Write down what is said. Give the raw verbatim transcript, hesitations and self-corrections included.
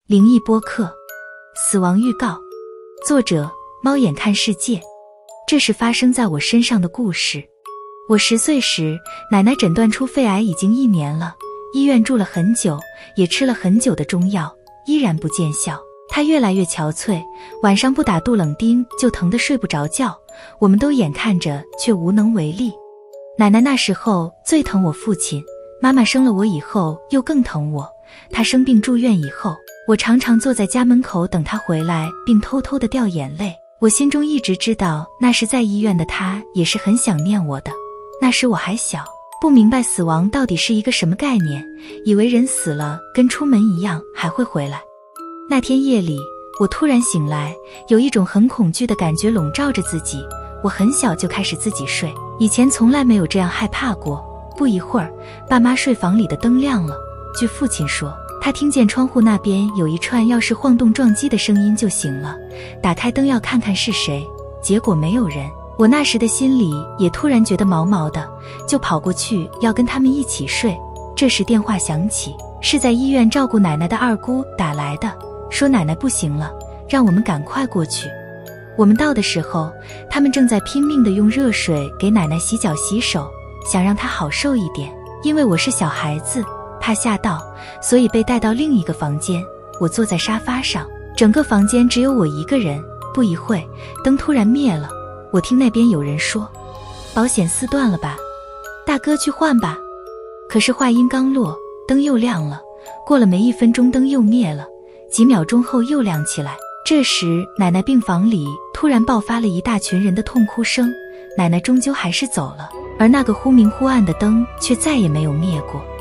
灵异播客，死亡预告，作者猫眼看世界。这是发生在我身上的故事。我十岁时，奶奶诊断出肺癌已经一年了，医院住了很久，也吃了很久的中药，依然不见效。她越来越憔悴，晚上不打杜冷丁就疼得睡不着觉，我们都眼看着却无能为力。奶奶那时候最疼我父亲，妈妈生了我以后又更疼我。她生病住院以后，我常常坐在家门口等她回来，并偷偷地掉眼泪。我心中一直知道，那时在医院的她也是很想念我的。那时我还小，不明白死亡到底是一个什么概念，以为人死了跟出门一样还会回来。那天夜里，我突然醒来，有一种很恐惧的感觉笼罩着自己。我很小就开始自己睡，以前从来没有这样害怕过。不一会儿，爸妈睡房里的灯亮了。据父亲说，他听见窗户那边有一串钥匙晃动撞击的声音就醒了，打开灯要看看是谁，结果没有人。我那时的心里也突然觉得毛毛的，就跑过去要跟他们一起睡。这时电话响起，是在医院照顾奶奶的二姑打来的，说奶奶不行了，让我们赶快过去。我们到的时候，他们正在拼命地用热水给奶奶洗脚洗手，想让她好受一点。因为我是小孩子，怕吓到，所以被带到另一个房间。我坐在沙发上，整个房间只有我一个人。不一会，灯突然灭了，我听那边有人说：“保险丝断了吧，大哥去换吧。”可是话音刚落，灯又亮了。过了没一分钟，灯又灭了，几秒钟后又亮起来。这时奶奶病房里突然爆发了一大群人的痛哭声。奶奶终究还是走了，而那个忽明忽暗的灯却再也没有灭过。